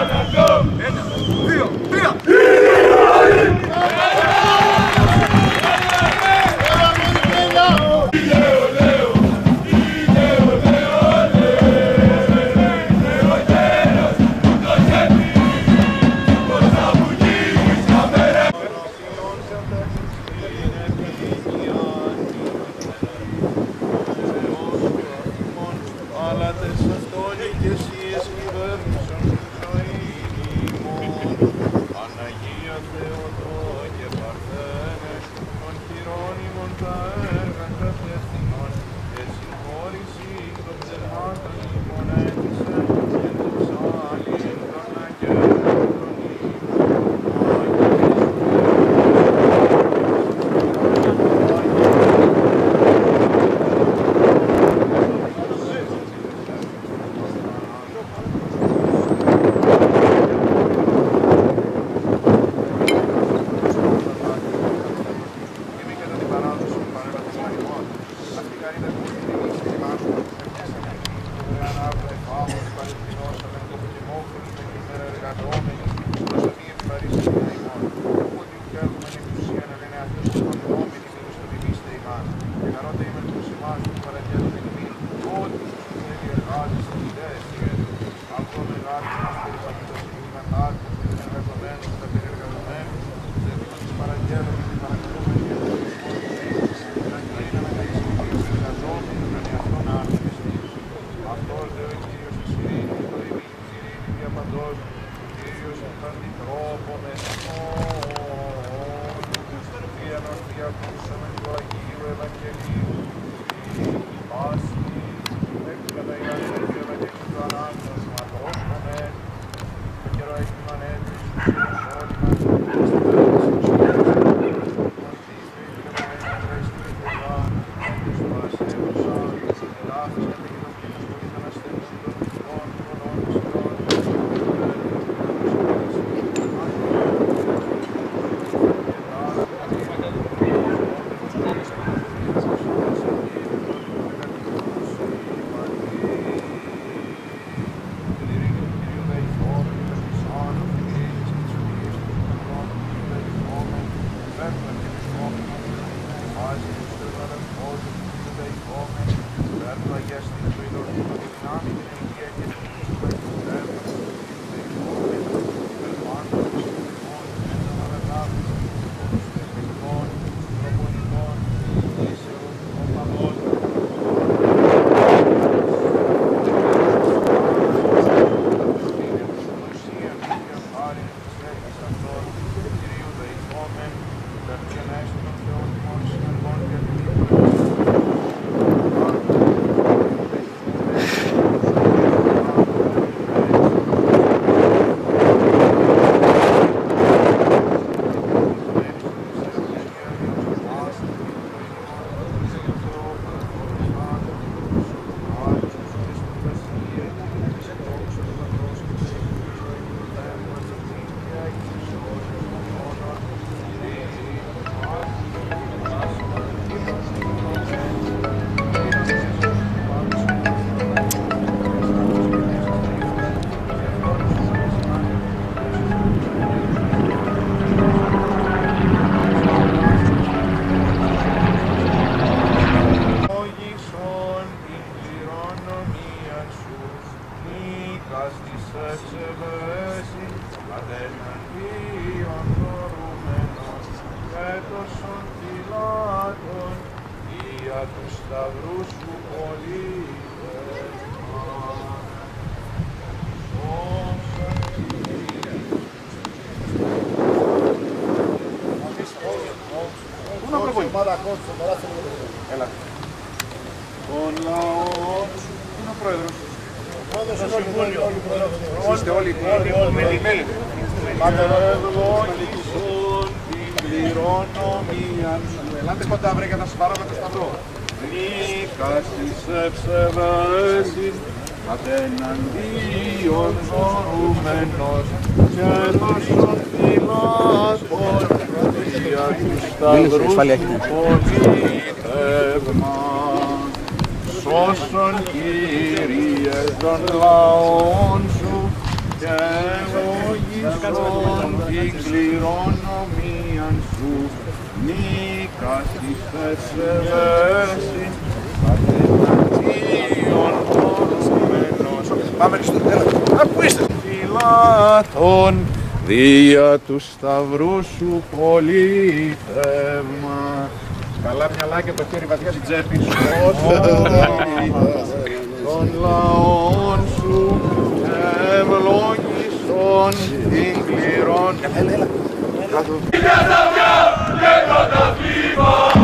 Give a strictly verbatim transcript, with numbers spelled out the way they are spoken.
Έλα. Ο λαός... Πού είναι ο πρόεδρος? Ο πρόεδρος είναι όλοι. Είστε όλοι μελημένοι. Ευλόγησον την κληρονομίαν σου. Ελάτε κοντά βρε για να σας πάρω με το σταυρό. Νίκας της ευσεβέσης, κατεναντίον ζωρούμενος, και δώσον φυλάκων, δια του σταυρού σου πολίτευμα. Σώσον Κύριε των λαών σου, και ευλογήσον την κληρονομίαν σου, νίκας της εσεβέσιν, κατεναντίον ορουμένος. Πάμε στο τέλος. Α, πού είστε? Φυλάτων, δια του σταυρού σου πολίτευμα. Καλά μυαλά και το χέρι βαθιά στην τσέπη σου. Των λαών σου ευλόγησον την κληρών. Έλα, έλα.